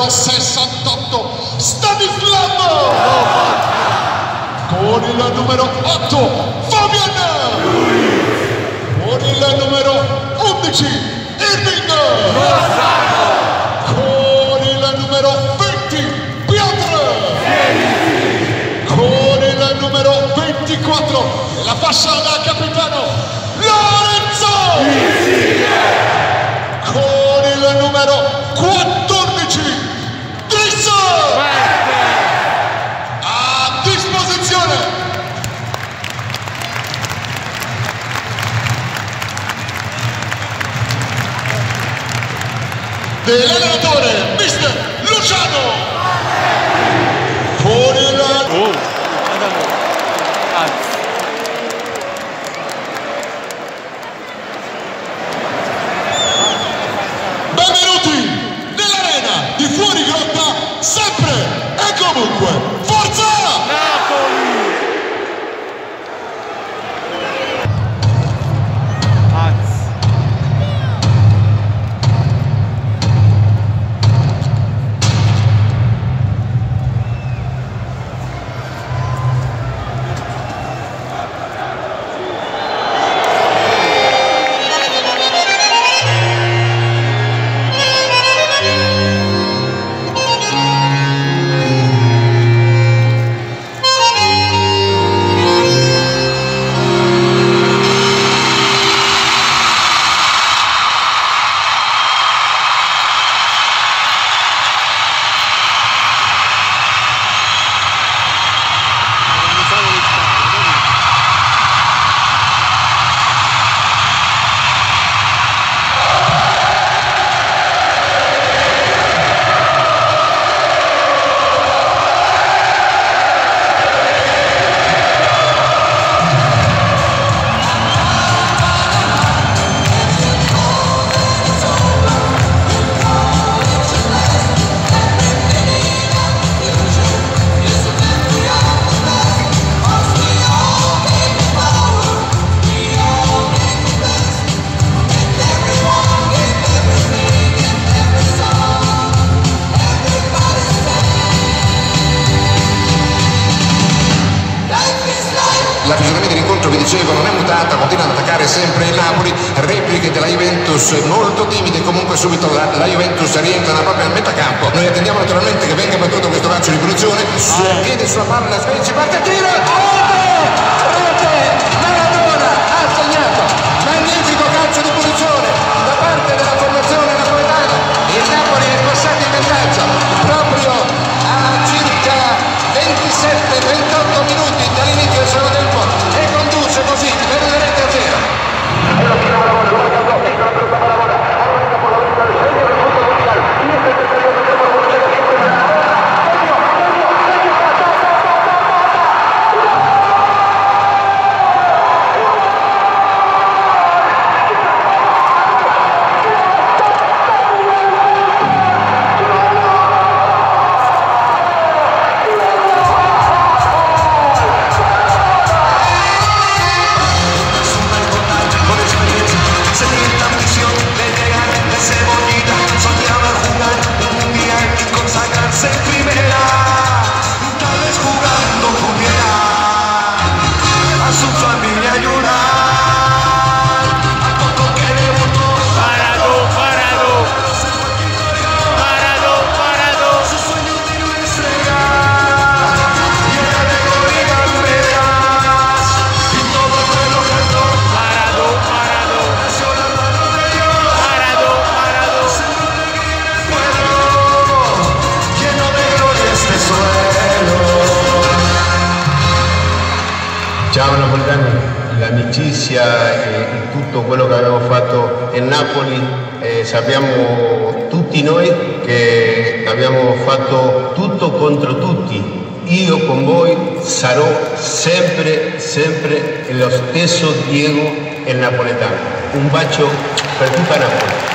numero 68 Stanislav, con il numero 8 Fabian, con il numero 11 Irving, con il numero 20 Piotr, con il numero 24 la fascia da capitano Lorenzo, con il numero 14 Chris, a disposizione dell'allenatore Mister Luciano, con il benvenuti nell'arena di Fuori Grotta, sempre e comunque Forza Napoli! La fisionomia dell'incontro, vi dicevo, non è mutata, continua ad attaccare sempre il Napoli, repliche della Juventus molto timide, comunque subito la Juventus rientra nella propria metacampo. Noi attendiamo naturalmente che venga battuto questo calcio di punizione, piede sulla palla, Svenci, parte a tiro, rete, Maradona ha segnato, magnifico calcio di punizione da parte della formazione napoletana, il Napoli è passato in vantaggio proprio a circa 27-28 minuti dall'inizio del secondo tempo e conduce così per una rete a 0. Ciao napoletani, l'amicizia e tutto quello che abbiamo fatto in Napoli, sappiamo tutti noi che abbiamo fatto tutto contro tutti. Io con voi sarò sempre lo stesso Diego il napoletano. Un bacio per tutta Napoli.